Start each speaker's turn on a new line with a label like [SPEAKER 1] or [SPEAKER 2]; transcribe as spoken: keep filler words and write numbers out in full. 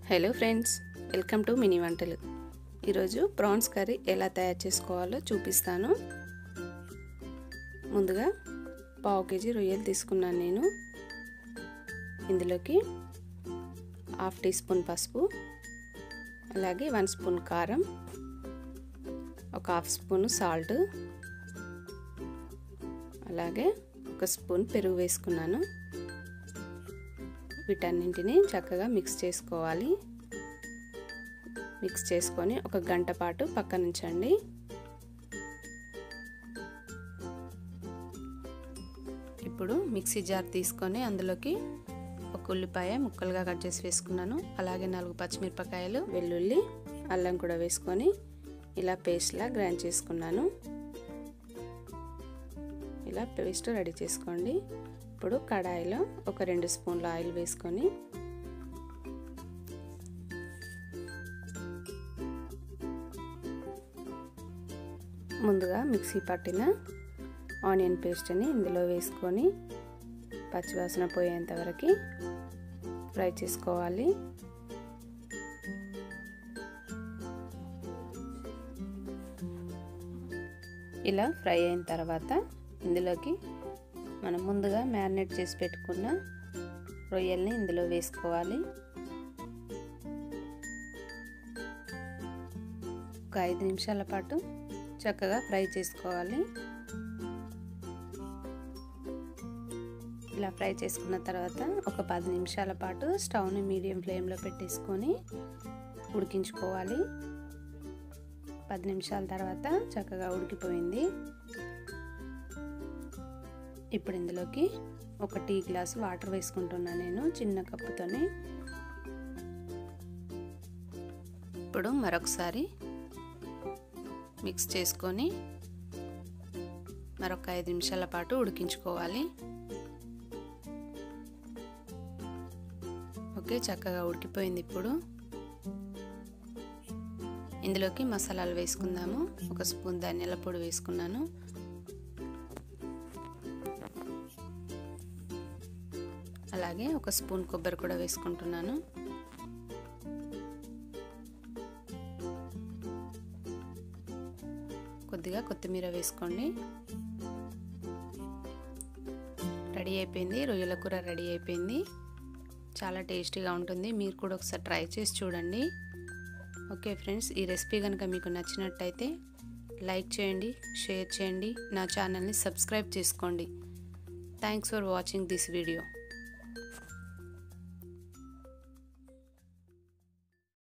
[SPEAKER 1] Hello friends, welcome to mini Vantalu. ఈరోజు prawns curry ఎలా తయారు చేసుకోవాలో చూపిస్తాను. ముందుగా పావు కేజీ రొయ్యలు తీసుకున్నాను నేను. ఇందులోకి హాఫ్ టీ స్పూన్ పసుపు, అలాగే వన్ స్పూన్ కారం, ఒక హాఫ్ స్పూన్ సాల్ట్, అలాగే ఒక స్పూన్ పెరుగు వేసుకున్నాను. వీటన్నింటిని చక్కగా మిక్స్ చేసుకోవాలి. మిక్స్ చేసుకొని ఒక గంట పాటు పక్కన ఉంచండి. ఇప్పుడు మిక్సీ జార్ తీసుకొని అందులోకి ఒక ఉల్లిపాయ ముక్కలుగా కట్ చేసి వేసుకున్నాను. అలాగే నాలుగు పచ్చిమిరపకాయలు, వెల్లుల్లి, అల్లం కూడా వేసుకొని ఇలా పేస్ట్లా గ్రైండ్ చేసుకున్నాను. ఇలా పేస్ట్ రెడీ చేసుకోండి. ఇప్పుడు కడాయిలో ఒక రెండు స్పూన్ల ఆయిల్ వేసుకొని ముందుగా మిక్సీ పట్టిన ఆనియన్ పేస్ట్ని ఇందులో వేసుకొని పచ్చివాసన పోయేంత వరకు ఫ్రై చేసుకోవాలి. ఇలా ఫ్రై అయిన తర్వాత ఇందులోకి మనం ముందుగా మ్యారినేట్ చేసి పెట్టుకున్న రొయ్యల్ని ఇందులో వేసుకోవాలి. ఒక ఐదు నిమిషాల పాటు చక్కగా ఫ్రై చేసుకోవాలి. ఇలా ఫ్రై చేసుకున్న తర్వాత ఒక పది నిమిషాల పాటు స్టవ్ని మీడియం ఫ్లేమ్లో పెట్టేసుకొని ఉడికించుకోవాలి. పది నిమిషాల తర్వాత చక్కగా ఉడికిపోయింది. ఇప్పుడు ఇందులోకి ఒక టీ గ్లాసు వాటర్ వేసుకుంటున్నాను నేను చిన్న కప్పుతోని. ఇప్పుడు మరొకసారి మిక్స్ చేసుకొని మరొక ఐదు నిమిషాల పాటు ఉడికించుకోవాలి. ఓకే, చక్కగా ఉడికిపోయింది. ఇప్పుడు ఇందులోకి మసాలాలు వేసుకుందాము. ఒక స్పూన్ ధనియాల పొడి వేసుకున్నాను, అలాగే ఒక స్పూన్ కొబ్బరి కూడా వేసుకుంటున్నాను. కొద్దిగా కొత్తిమీర వేసుకోండి. రెడీ అయిపోయింది, రొయ్యల కూర రెడీ అయిపోయింది. చాలా టేస్టీగా ఉంటుంది. మీరు కూడా ఒకసారి ట్రై చేసి చూడండి. ఓకే ఫ్రెండ్స్, ఈ రెసిపీ కనుక మీకు నచ్చినట్టయితే లైక్ చేయండి, షేర్ చేయండి, నా ఛానల్ని సబ్స్క్రైబ్ చేసుకోండి. Thanks for watching this video.